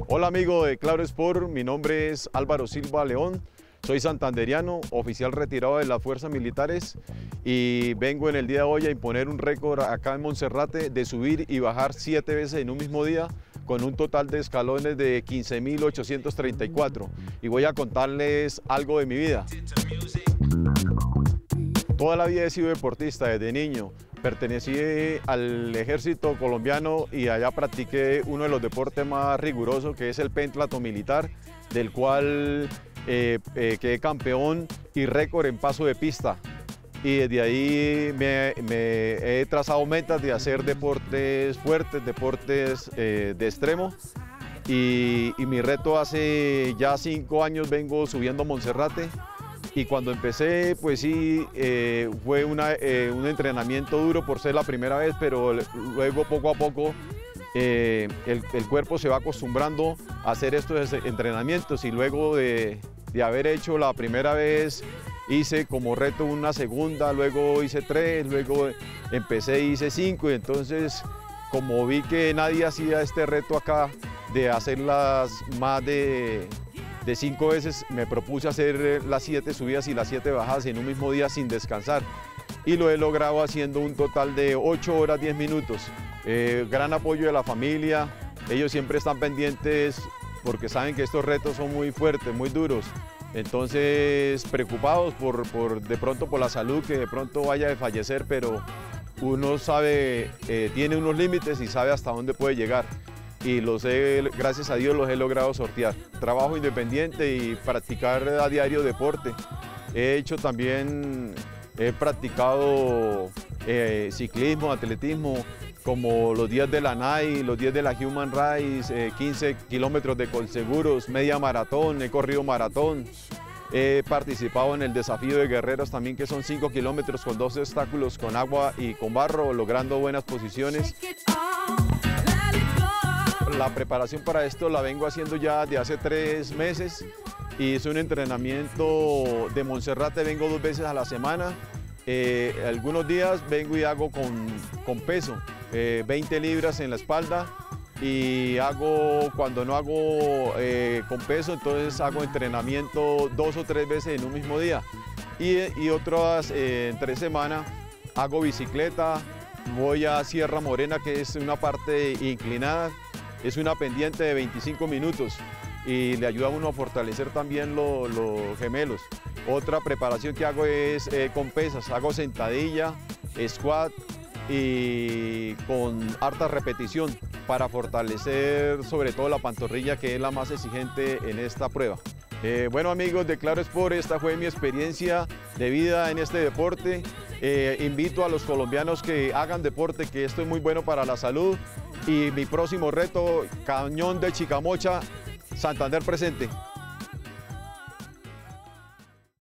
Hola amigo de Claro Sport, mi nombre es Álvaro Silva León, soy santanderiano, oficial retirado de las fuerzas militares y vengo en el día de hoy a imponer un récord acá en Monserrate de subir y bajar 7 veces en un mismo día con un total de escalones de 15.834 y voy a contarles algo de mi vida. Toda la vida he sido deportista desde niño. Pertenecí al ejército colombiano y allá practiqué uno de los deportes más rigurosos, que es el pentatlo militar, del cual quedé campeón y récord en paso de pista. Y desde ahí me he trazado metas de hacer deportes fuertes, deportes de extremo. Y mi reto hace ya 5 años vengo subiendo Monserrate. Y cuando empecé, pues sí, fue un entrenamiento duro por ser la primera vez, pero luego poco a poco el cuerpo se va acostumbrando a hacer estos entrenamientos y luego de haber hecho la primera vez, hice como reto una segunda, luego hice 3, luego empecé y hice 5 y entonces como vi que nadie hacía este reto acá de hacerlas más de 5 veces, me propuse hacer las 7 subidas y las 7 bajadas en un mismo día sin descansar y lo he logrado haciendo un total de 8 horas 10 minutos. Gran apoyo de la familia, ellos siempre están pendientes porque saben que estos retos son muy fuertes, muy duros, entonces preocupados de pronto por la salud, que de pronto vaya a fallecer, pero uno sabe, tiene unos límites y sabe hasta dónde puede llegar. Y gracias a Dios los he logrado sortear. Trabajo independiente y practicar a diario deporte. He practicado ciclismo, atletismo, como los días de la NAI, los días de la Human Rights, 15 kilómetros de Colseguros, media maratón, he corrido maratón. He participado en el desafío de guerreros también, que son 5 kilómetros con 2 obstáculos con agua y con barro, logrando buenas posiciones. La preparación para esto la vengo haciendo ya de hace 3 meses y es un entrenamiento de Monserrate, vengo 2 veces a la semana. Algunos días vengo y hago con peso, 20 libras en la espalda y cuando no hago con peso, entonces hago entrenamiento 2 o 3 veces en un mismo día. Y otras 3 semanas hago bicicleta, voy a Sierra Morena, que es una parte inclinada. Es una pendiente de 25 minutos y le ayuda a uno a fortalecer también los gemelos. Otra preparación que hago es con pesas, hago sentadilla, squat y con harta repetición para fortalecer sobre todo la pantorrilla, que es la más exigente en esta prueba. Bueno amigos de Claro Sport, esta fue mi experiencia de vida en este deporte. Invito a los colombianos que hagan deporte, que esto es muy bueno para la salud. Y mi próximo reto, Cañón de Chicamocha, Santander presente.